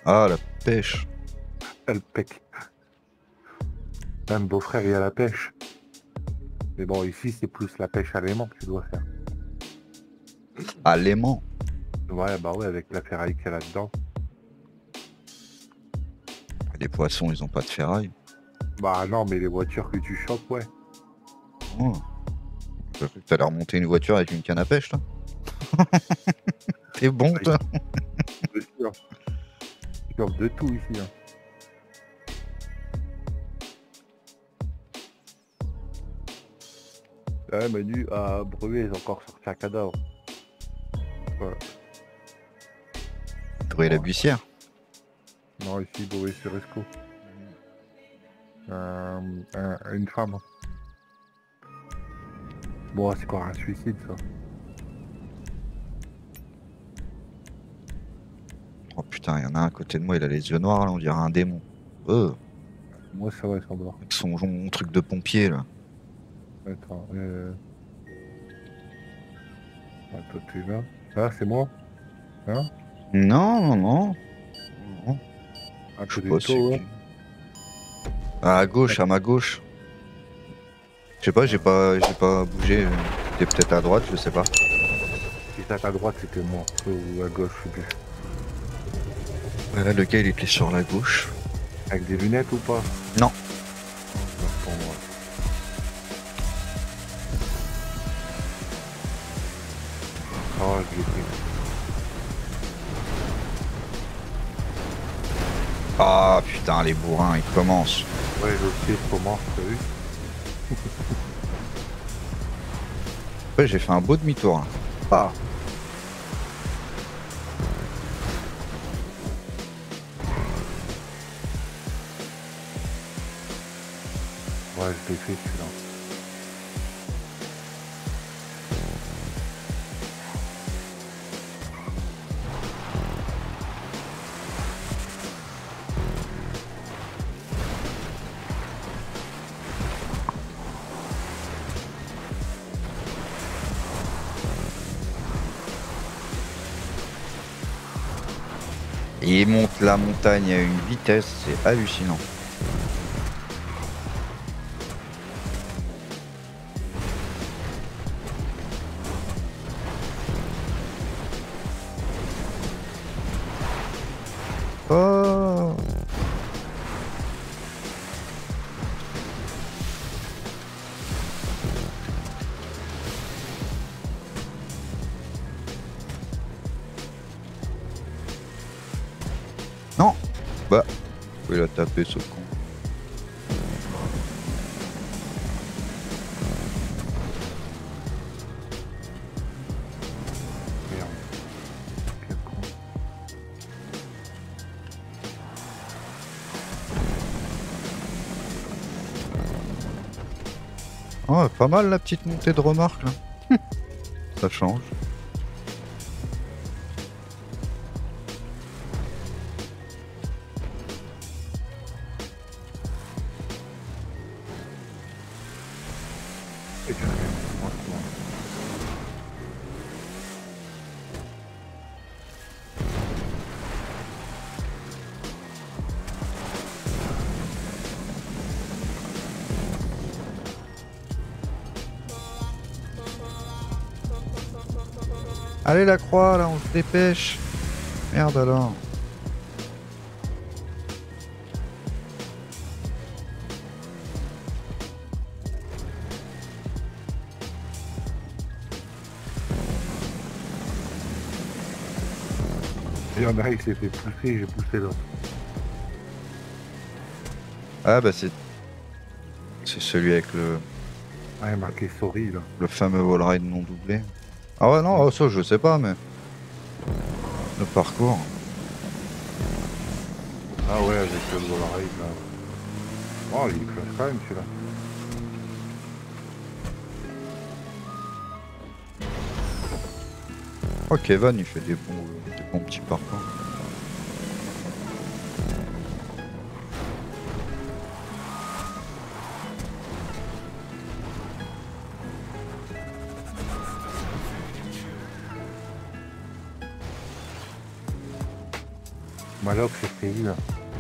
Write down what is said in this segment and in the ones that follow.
Ah, la pêche. Le pec. Même beau-frère, il y a la pêche. Mais bon, ici, c'est plus la pêche à l'aimant que tu dois faire. Ah, l'aimant. Ouais, bah ouais, avec la ferraille qu'il y a là-dedans. Les poissons, ils ont pas de ferraille. Bah non, mais les voitures que tu chopes, ouais. Oh. J'ai cru que t'allais remonter une voiture avec une canne à pêche, là. T'es bon, Bah, toi. ici, hein. Tu chopes de tout ici. Hein. Ouais, Manu, à Brevet, ils ont encore sorti un cadavre. Ouais. Trouver la Ouais. buissière. Non, ici, Brevet sur Esco. Une femme. Bon, c'est quoi un suicide, ça? Oh putain, il y en a un à côté de moi, il a les yeux noirs, là, on dirait un démon. Moi, ça va, ils sont morts. Avec son truc de pompier, là. Attends, toi, tu es là. Ah, c'est moi? Hein? Non, non, non. Non. À Je sais côté de pas toi, c'est ouais. qui. À gauche, à ma gauche. Je sais pas, j'ai pas bougé. T'es peut-être à droite, je sais pas. Si c'est à ta droite, c'était moi. Ou à gauche, je sais plus. Là, le gars, il était sur la gauche. Avec des lunettes ou pas? Non. Non, c'est pas moi. Oh, je l'ai pris. Ah putain, les bourrins, ils commencent. Ouais, je sais comment, t'as vu? Ouais, j'ai fait un beau demi-tour, là. Ah. Ouais, je l'ai fait celui-là. Et il monte la montagne à une vitesse, c'est hallucinant. Oh. Non. Bah, il a tapé ce con. Merde. Quel con. Oh, pas mal la petite montée de remorque là. Ça change. Et tu fais, moi, c'est moi. Allez la croix là, on se dépêche. Merde alors. Il y en a, il s'est fait pousser, j'ai poussé l'autre. Ah bah c'est celui avec Ah, il y a marqué sorry, là. le fameux wall ride non doublé. Ah ouais non, oh, ça je sais pas mais le parcours. Ah ouais, avec le Polaroid, là. Oh, il est classe quand même, celui-là. Oh Kevin il fait des bons petits parcours. Maloc, c'est prévu. Hein.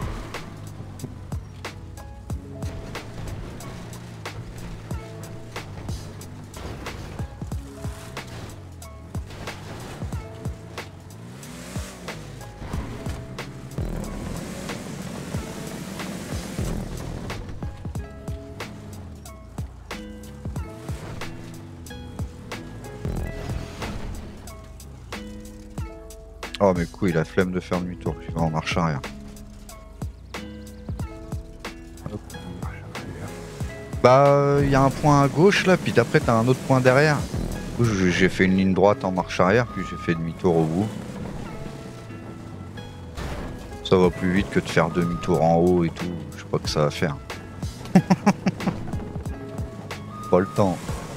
Oh mais couille, il a flemme de faire demi-tour, je vais en marche arrière. Hop, on marche arrière. Bah, il y a un point à gauche là, puis après t'as un autre point derrière. Du coup, j'ai fait une ligne droite en marche arrière, puis j'ai fait demi-tour au bout. Ça va plus vite que de faire demi-tour en haut et tout, je sais pas que ça va faire. Pas le temps.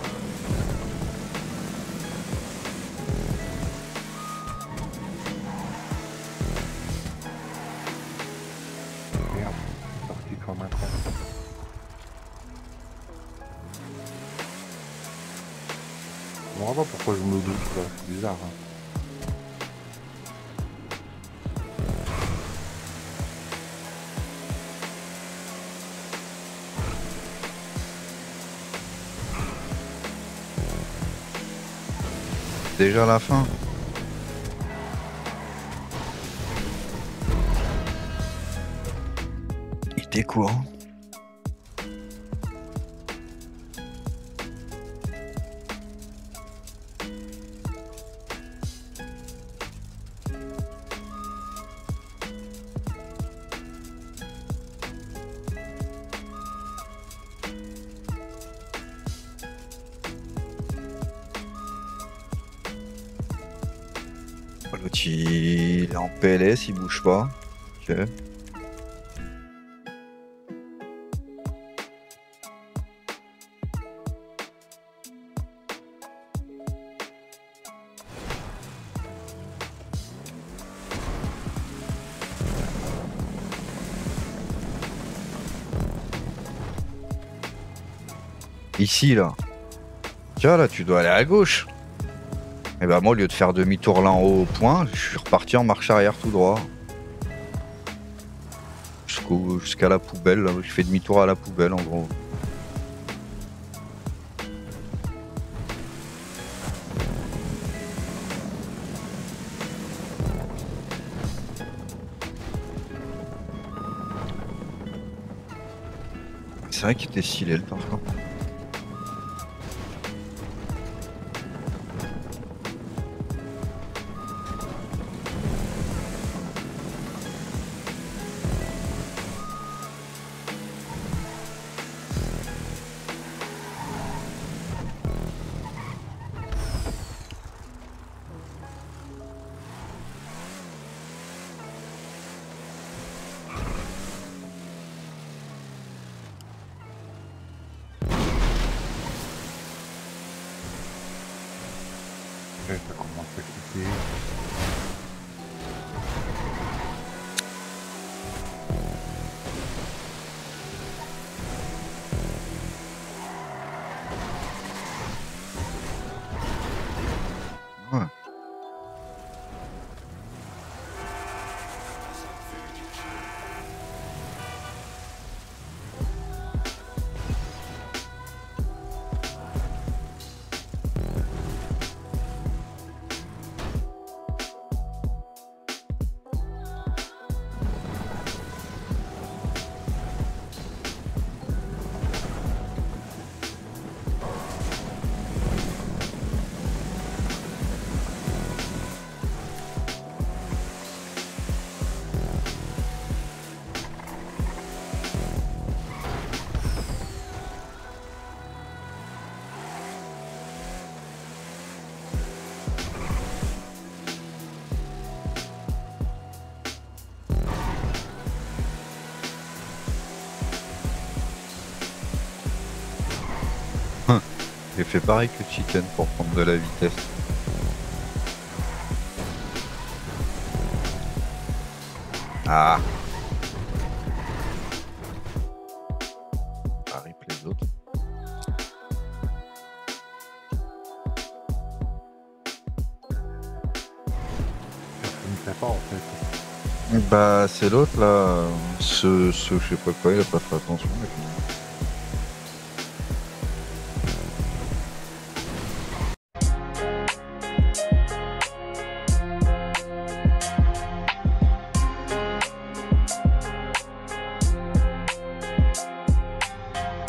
Merde, sorti comme un con. Je comprends pas pourquoi je me doute là, c'est bizarre. Hein. Déjà la fin. Il était courant. L'autre il est en PLS, il bouge pas. Ok. Ici là. Tiens là, tu dois aller à gauche. Et bah moi au lieu de faire demi-tour là en haut au point, je suis reparti en marche arrière tout droit. Jusqu'à la poubelle, là. Je fais demi-tour à la poubelle en gros. C'est vrai qu'il était stylé le parfum. Ouais, ça commence à cliquer. Ouais. J'ai fait pareil que Chicken pour prendre de la vitesse. Ah. Ça rip les autres. Ça ne me fait pas en fait. Bah, c'est l'autre là. Ce, je sais pas quoi, il a pas fait attention.